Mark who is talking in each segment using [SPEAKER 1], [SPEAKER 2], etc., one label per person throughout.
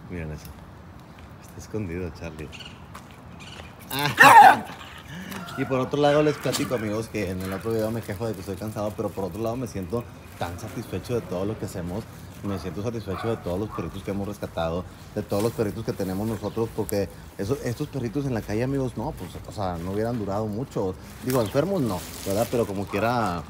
[SPEAKER 1] Miren eso. Está escondido, Charlie. Y por otro lado les platico, amigos, que en el otro video me quejo de que estoy cansado, pero por otro lado me siento tan satisfecho de todo lo que hacemos. Me siento satisfecho de todos los perritos que hemos rescatado, de todos los perritos que tenemos nosotros, porque estos perritos en la calle, amigos, no, pues, o sea, no hubieran durado mucho. Digo, enfermos no, ¿verdad? Pero como quiera,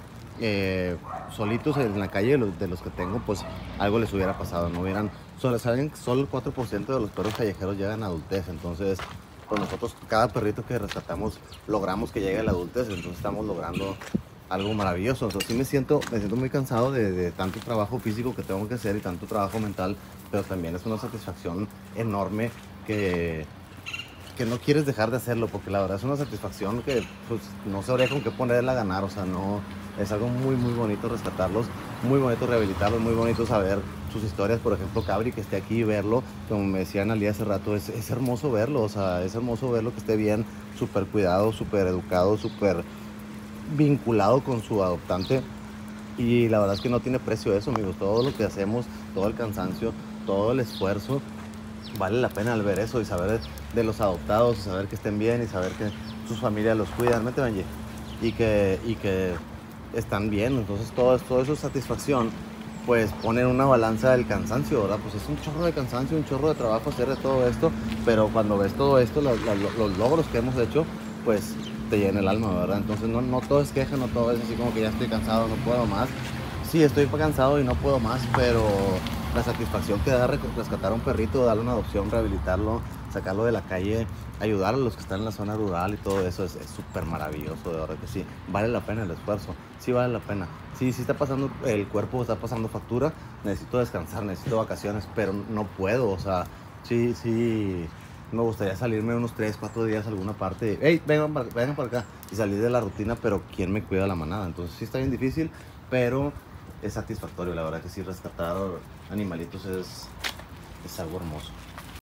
[SPEAKER 1] solitos en la calle de los que tengo, pues algo les hubiera pasado, no hubieran, saben, solo el 4% de los perros callejeros llegan a adultez, entonces pues nosotros cada perrito que rescatamos logramos que llegue a la adultez, entonces estamos logrando algo maravilloso. Entonces sí me siento muy cansado de tanto trabajo físico que tengo que hacer y tanto trabajo mental, pero también es una satisfacción enorme que, que no quieres dejar de hacerlo, porque la verdad es una satisfacción que pues no sabría con qué ponerla a ganar, o sea, no, es algo muy muy bonito rescatarlos, muy bonito rehabilitarlos, muy bonito saber sus historias. Por ejemplo, Cabri, que esté aquí y verlo, como me decía Analia hace rato, es hermoso verlo, o sea, es hermoso verlo que esté bien, súper cuidado, súper educado, súper vinculado con su adoptante. Y la verdad es que no tiene precio eso, amigos. Todo lo que hacemos, todo el cansancio, todo el esfuerzo, vale la pena al ver eso y saber de los adoptados, y saber que estén bien y saber que sus familias los cuidan, ¿mete, Benji? Y que están bien. Entonces todo eso es satisfacción, pues poner una balanza del cansancio, ¿verdad? Pues es un chorro de cansancio, un chorro de trabajo hacer de todo esto, pero cuando ves todo esto, los logros que hemos hecho, pues te llena el alma, ¿verdad? Entonces no todo es queja, no todo es así como que ya estoy cansado, no puedo más. Sí, estoy cansado y no puedo más, pero la satisfacción que da rescatar a un perrito, darle una adopción, rehabilitarlo, sacarlo de la calle, ayudar a los que están en la zona rural y todo eso es súper maravilloso, de verdad que sí. Vale la pena el esfuerzo, sí vale la pena. Sí, sí está pasando, el cuerpo está pasando factura, necesito descansar, necesito vacaciones, pero no puedo, o sea, sí, me gustaría salirme unos 3, 4 días a alguna parte. Hey, vengan para acá y salir de la rutina, pero ¿quién me cuida la manada? Entonces sí está bien difícil, pero es satisfactorio, la verdad que sí, rescatar animalitos es algo hermoso.